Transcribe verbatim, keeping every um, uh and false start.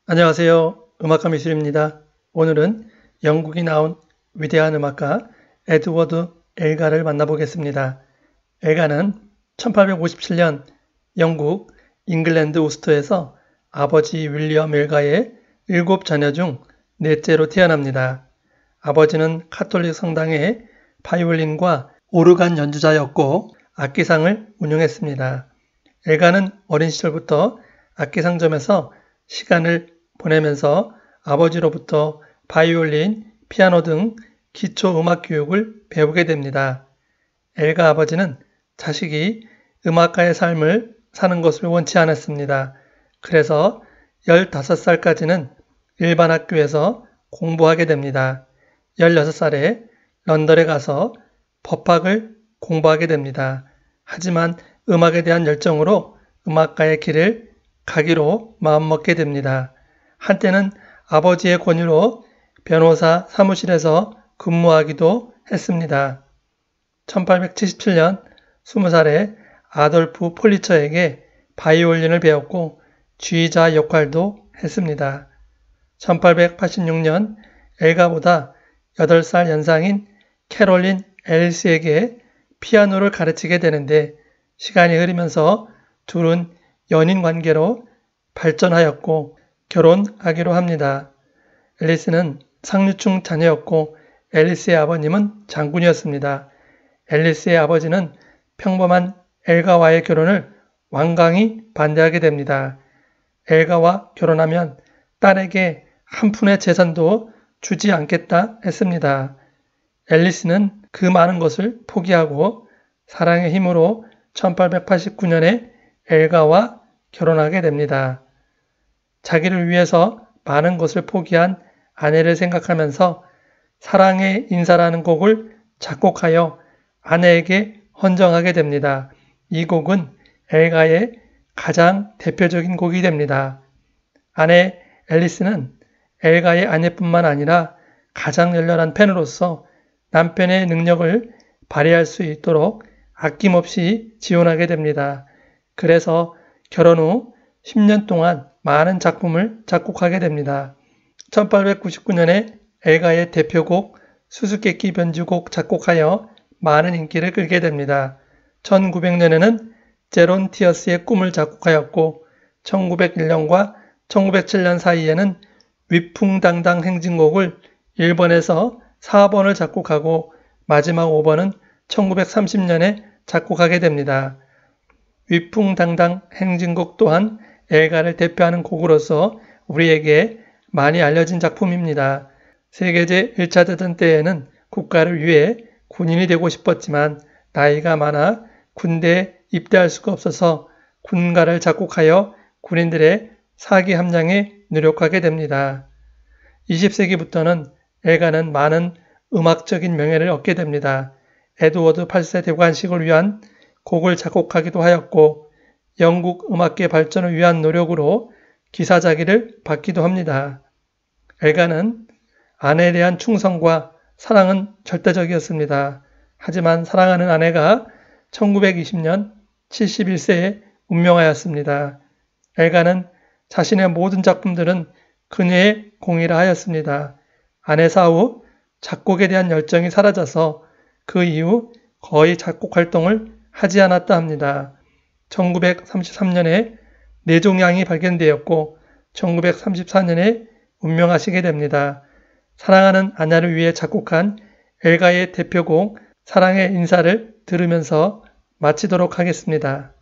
안녕하세요. 음악가 미술입니다. 오늘은 영국이 나온 위대한 음악가 에드워드 엘가를 만나보겠습니다. 엘가는 천팔백오십칠 년 영국 잉글랜드 우스터에서 아버지 윌리엄 엘가의 일곱 자녀 중 넷째로 태어납니다. 아버지는 카톨릭 성당의 바이올린과 오르간 연주자였고 악기상을 운영했습니다. 엘가는 어린 시절부터 악기상점에서 시간을 보내면서 아버지로부터 바이올린, 피아노 등 기초 음악 교육을 배우게 됩니다. 엘가 아버지는 자식이 음악가의 삶을 사는 것을 원치 않았습니다. 그래서 열다섯 살까지는 일반 학교에서 공부하게 됩니다. 열여섯 살에 런던에 가서 법학을 공부하게 됩니다. 하지만 음악에 대한 열정으로 음악가의 길을 가기로 마음먹게 됩니다. 한때는 아버지의 권유로 변호사 사무실에서 근무하기도 했습니다. 천팔백칠십칠 년 스무 살에 아돌프 폴리처에게 바이올린을 배웠고 지휘자 역할도 했습니다. 천팔백팔십육 년 엘가보다 여덟 살 연상인 캐롤린 앨리스에게 피아노를 가르치게 되는데 시간이 흐르면서 둘은 연인 관계로 발전하였고 결혼하기로 합니다. 앨리스는 상류층 자녀였고 앨리스의 아버님은 장군이었습니다. 앨리스의 아버지는 평범한 엘가와의 결혼을 완강히 반대하게 됩니다. 엘가와 결혼하면 딸에게 한 푼의 재산도 주지 않겠다 했습니다. 앨리스는 그 많은 것을 포기하고 사랑의 힘으로 천팔백팔십구 년에 엘가와 결혼하게 됩니다. 자기를 위해서 많은 것을 포기한 아내를 생각하면서 사랑의 인사라는 곡을 작곡하여 아내에게 헌정하게 됩니다. 이 곡은 엘가의 가장 대표적인 곡이 됩니다. 아내 앨리스는 엘가의 아내뿐만 아니라 가장 열렬한 팬으로서 남편의 능력을 발휘할 수 있도록 아낌없이 지원하게 됩니다. 그래서 결혼 후 십 년 동안 많은 작품을 작곡하게 됩니다. 천팔백구십구 년에 엘가의 대표곡 수수께끼 변주곡 작곡하여 많은 인기를 끌게 됩니다. 천구백 년에는 제론티어스의 꿈을 작곡하였고 천구백일 년과 천구백칠 년 사이에는 위풍당당 행진곡을 일 번에서 사 번을 작곡하고 마지막 오 번은 천구백삼십 년에 작곡하게 됩니다. 위풍당당 행진곡 또한 엘가를 대표하는 곡으로서 우리에게 많이 알려진 작품입니다. 세계제 일 차 대전 때에는 국가를 위해 군인이 되고 싶었지만 나이가 많아 군대에 입대할 수가 없어서 군가를 작곡하여 군인들의 사기 함량에 노력하게 됩니다. 이십 세기부터는 엘가는 많은 음악적인 명예를 얻게 됩니다. 에드워드 팔 세 대관식을 위한 곡을 작곡하기도 하였고 영국 음악계 발전을 위한 노력으로 기사자기를 받기도 합니다. 엘가는 아내에 대한 충성과 사랑은 절대적이었습니다. 하지만 사랑하는 아내가 천구백이십 년 칠십일 세에 운명하였습니다. 엘가는 자신의 모든 작품들은 그녀의 공이라 하였습니다. 아내 사후 작곡에 대한 열정이 사라져서 그 이후 거의 작곡 활동을 하지 않았다 합니다. 천구백삼십삼 년에 뇌종양이 발견되었고 천구백삼십사 년에 운명하시게 됩니다. 사랑하는 아내를 위해 작곡한 엘가의 대표곡 사랑의 인사를 들으면서 마치도록 하겠습니다.